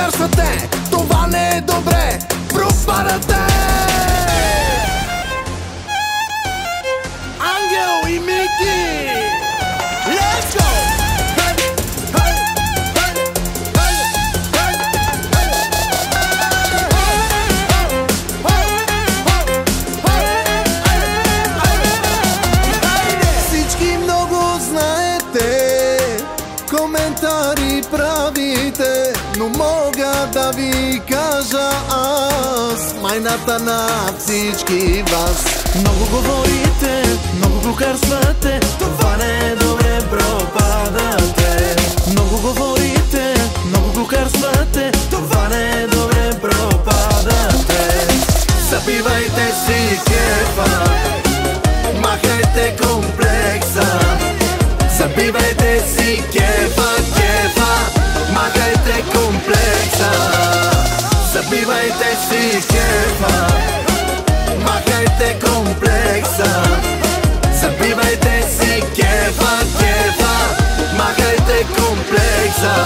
клюкарствате, това не е добре, пропадате! Ангел и Мики! Let's go! Всички много знаете, коментари правите, но мога да ви кажа аз майната на всички вас. Много говорите, много глухарствате, това не е добре, пропадате. Много говорите, много глухарствате, това не е добре, пропадате. Забивайте си кефа, махайте комплекса. Забивайте си кефа, махайте комплекса. Забивайте си кефа, махайте комплекса. Забивайте си кефа, махайте комплекса.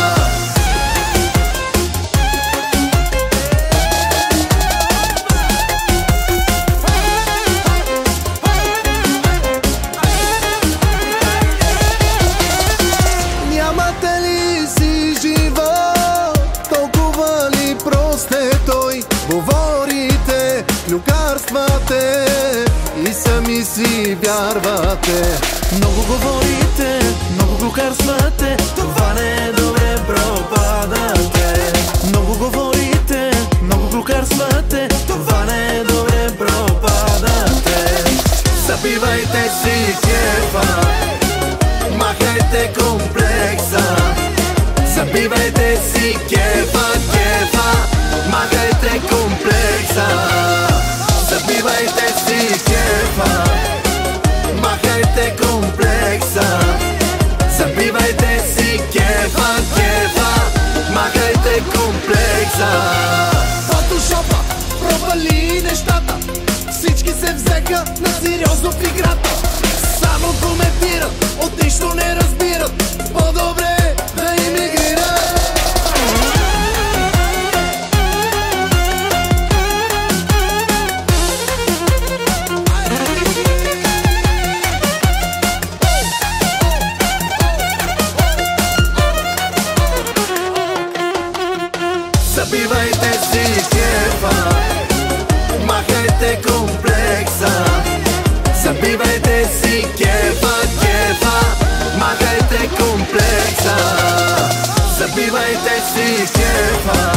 Нямате ли си живот, толкова ли прост е той? Говорите, клюкарствате и сами си вярвате. Много говорите, много глухарствате, това не е добре, пропадате. Много говорите, много глухарствате, това не е добре, пропадате. Забивайте си кефа, махайте комплекса. Забивайте си кефа, махайте комплекса. Забивайте си кефа, махайте комплекса. Забивайте си кефа, махайте комплекса. Фотошопа провали нещата, всички се взеха на сериозно в играта. Само коментират, от нищо не разбират, по-добре да имигрират. Забивайте си кефа, махайте комплекса. Забивайте си кефа, махайте комплекса. Забивайте си кефа,